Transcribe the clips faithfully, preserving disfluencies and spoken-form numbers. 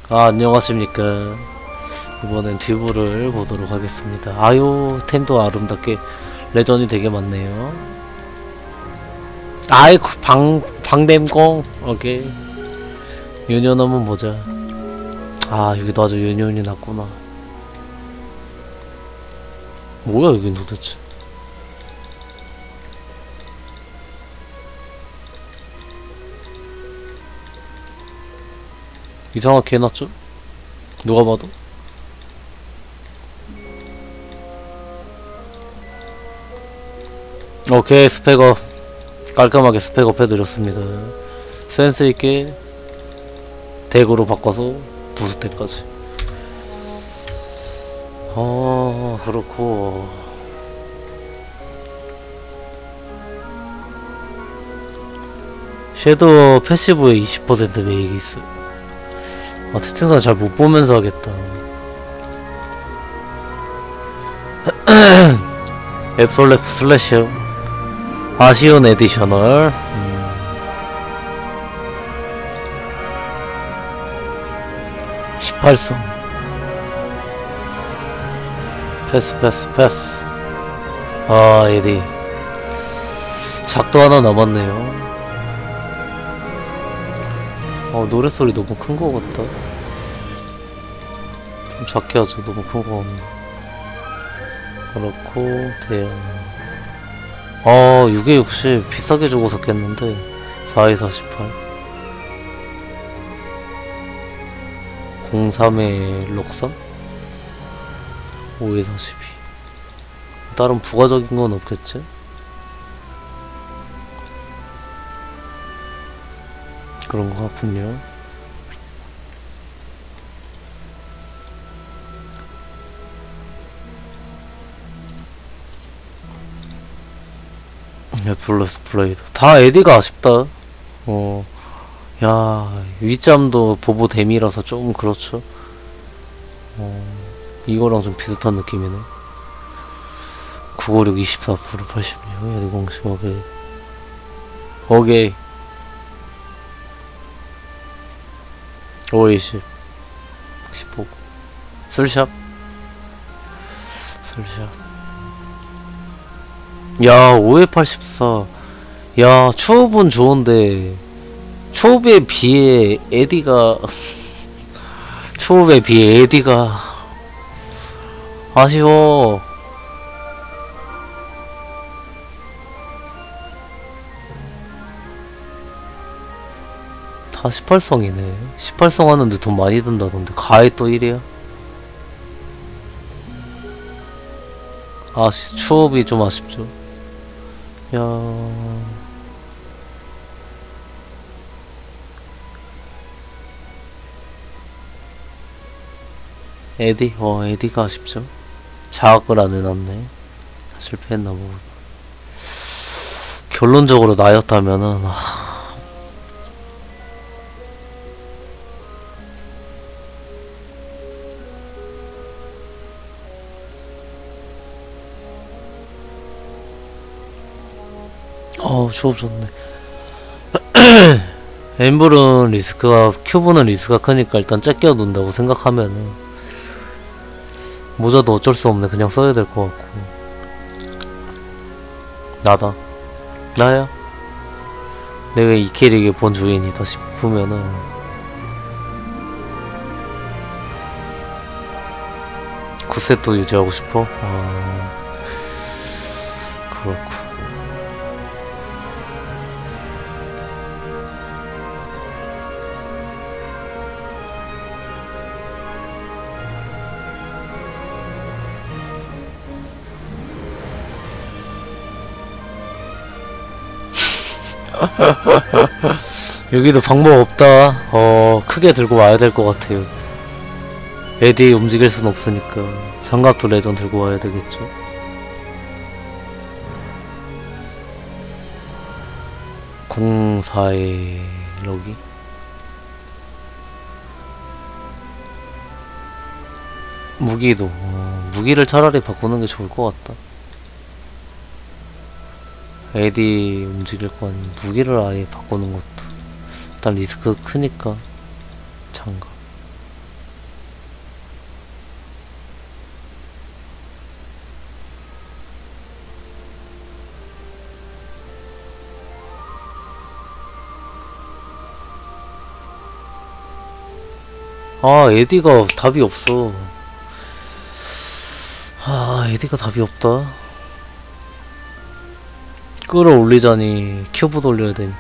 아, 안녕하십니까. 이번엔 듀브를 보도록 하겠습니다. 아유, 템도 아름답게 레전이 되게 많네요. 아이고, 방, 방댐공. 오케이. 유니온 한번 보자. 아, 여기도 아주 유니온이 났구나. 뭐야, 여긴 도대체. 이상하게 해놨죠? 누가 봐도? 오케이, 스펙업. 깔끔하게 스펙업 해드렸습니다. 센스있게 덱으로 바꿔서 부스텍까지. 어, 그렇고. 섀도우 패시브에 이십 퍼센트 메이기 있어. 아, 채팅창 잘 못보면서 하겠다. 앱솔레프 슬래셔 아쉬운 에디셔널. 음. 십팔 성 패스 패스 패스. 아, 에디 작도 하나 남았네요. 어, 노랫소리 너무 큰 거 같다. 좀 작게 하죠. 너무 큰 거 같네. 그렇고, 대형. 어, 육에 육십 비싸게 주고 샀겠는데. 사에 사십팔. 공삼에 록삼? 오에 사십이. 다른 부가적인 건 없겠지? 그런 것 같군요. 블러스 블레이드 다 에디가 아쉽다. 어, 야, 윗잠도 보보 데미라서 좀 그렇죠. 어, 이거랑 좀 비슷한 느낌이네. 구백오십육 이십사 퍼센트 팔십육 에디 공식. 오케이 오케이. 오이십 십오 쓸샵 쓸샵. 야, 오에 팔십사. 야, 추업은 좋은데 추업에 비해 에디가 추업에 비해 에디가 아쉬워. 다 십팔 성이네. 십팔 성 하는데 돈 많이 든다던데. 가에 또 일이야? 아, 추업이 좀 아쉽죠. 야, 에디? 어, 에디가 아쉽죠. 자학을 안 해놨네. 실패했나 보고. 결론적으로 나였다면은, 아, 어우, 추업 좋네. 엠블은 리스크가, 큐브는 리스크가 크니까 일단 째껴 둔다고 생각하면은 모자도 어쩔 수 없네. 그냥 써야 될 것 같고. 나다. 나야. 내가 이 캐릭의 본 주인이다 싶으면은 구 세트 유지하고 싶어? 아, 그렇고. 여기도 방법 없다. 어, 크게 들고 와야 될 것 같아요. 에디 움직일 순 없으니까 장갑도 레전 들고 와야 되겠죠. 공사의 럭이 무기도 어, 무기를 차라리 바꾸는 게 좋을 것 같다. 에디 움직일 거 아니면 무기를 아예 바꾸는 것도 일단 리스크 크니까 장갑. 아, 에디가 답이 없어. 아, 에디가 답이 없다. 끌어올리자니 큐브 돌려야 되니까.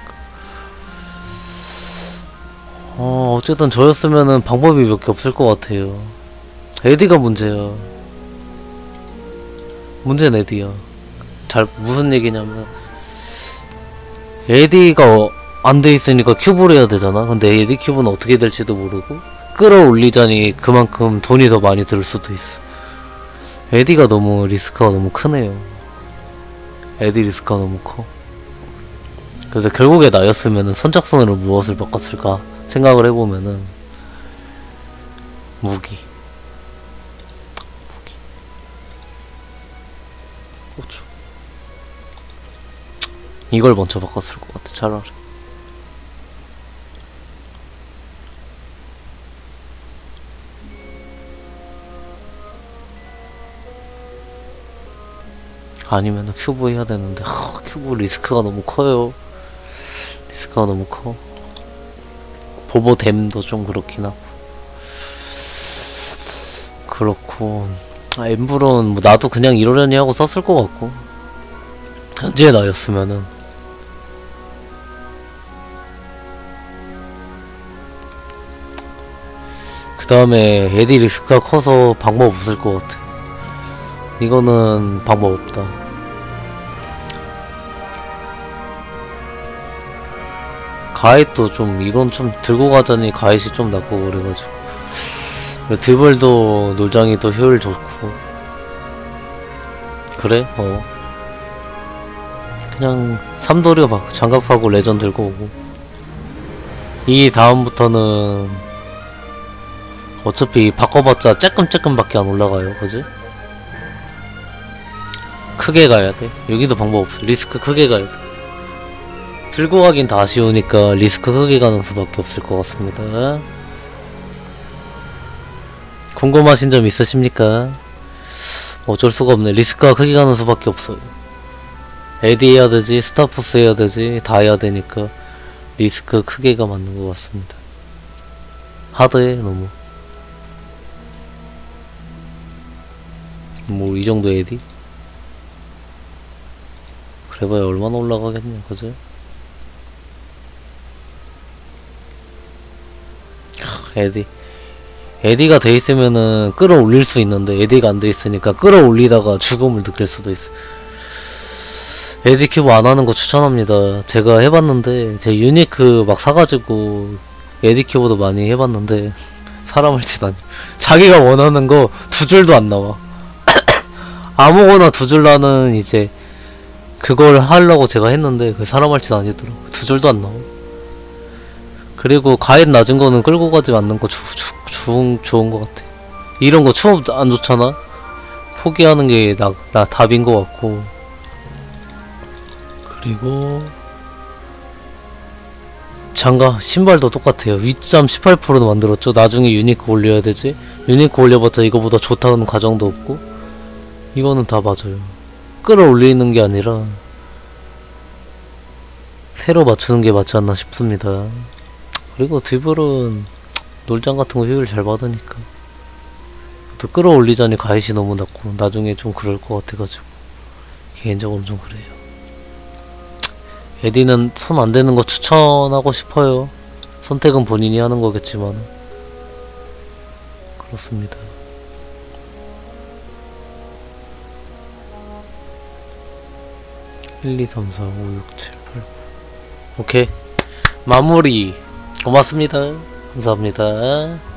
어, 어쨌든 저였으면은 방법이 몇 개 없을 것 같아요. 에디가 문제야. 문제는 에디야. 잘, 무슨 얘기냐면, 에디가 안 돼 있으니까 큐브를 해야 되잖아. 근데 에디 큐브는 어떻게 될지도 모르고, 끌어올리자니 그만큼 돈이 더 많이 들 수도 있어. 에디가 너무 리스크가 너무 크네요. 에디 리스크가 너무 커. 그래서 결국에 나였으면은 선착순으로 무엇을 바꿨을까 생각을 해보면은 무기 무기 고추 이걸 먼저 바꿨을 것 같아. 차라리. 아니면은 큐브 해야 되는데, 하, 큐브 리스크가 너무 커요. 리스크가 너무 커. 보보댐도 좀 그렇긴 하고. 그렇고, 아, 엠브론, 뭐, 나도 그냥 이러려니 하고 썼을 것 같고. 현재 나였으면은. 그 다음에 에디 리스크가 커서 방법 없을 것 같아. 이거는 방법 없다. 가잇도 좀, 이건 좀 들고 가자니 가잇이 좀 낫고 그래가지고. 드블도 놀장이 또 효율 좋고. 그래? 어. 그냥 삼도류 막 장갑하고 레전 들고 오고. 이 다음부터는 어차피 바꿔봤자 쬐끔쬐끔밖에 안 올라가요. 그지? 크게 가야 돼. 여기도 방법 없어. 리스크 크게 가야 돼. 들고 가긴 다 아쉬우니까 리스크 크게 가는 수밖에 없을 것 같습니다. 궁금하신 점 있으십니까? 어쩔 수가 없네. 리스크가 크게 가는 수밖에 없어요. 에디 해야 되지, 스타포스 해야 되지, 다 해야 되니까 리스크 크게가 맞는 것 같습니다. 하드해 너무. 뭐 이 정도 에디? 그래봐야 얼마나 올라가겠냐, 그지? 에디 에디가 돼있으면은 끌어올릴 수 있는데 에디가 안 돼있으니까 끌어올리다가 죽음을 느낄 수도 있어. 에디 큐브 안하는 거 추천합니다. 제가 해봤는데 제 유니크 막 사가지고 에디 큐브도 많이 해봤는데 사람을 치다니. 자기가 원하는 거 두 줄도 안 나와. 아무거나 두 줄 나는 이제 그걸 하려고 제가 했는데 그 사람 할짓 아니더라고. 두 줄도 안 나와. 그리고 가입 낮은 거는 끌고 가지 않는 거 주, 주, 좋은, 좋은 거 같아. 이런 거 추업 안 좋잖아? 포기하는 게 나, 나 답인 거 같고. 그리고 장갑, 신발도 똑같아요. 윗점 십팔 퍼센트도 만들었죠. 나중에 유니크 올려야 되지. 유니크 올려봤자 이거보다 좋다는 가정도 없고. 이거는 다 맞아요. 끌어올리는 게 아니라 새로 맞추는 게 맞지 않나 싶습니다. 그리고 드블은 놀장 같은 거 효율 잘 받으니까 또 끌어올리자니 가입이 너무 낮고 나중에 좀 그럴 것 같아가지고 개인적으로 좀 그래요. 에디는 손 안 대는 거 추천하고 싶어요. 선택은 본인이 하는 거겠지만 그렇습니다. 일, 이, 삼, 사, 오, 육, 칠, 팔, 구 오케이 마무리. 고맙습니다. 감사합니다.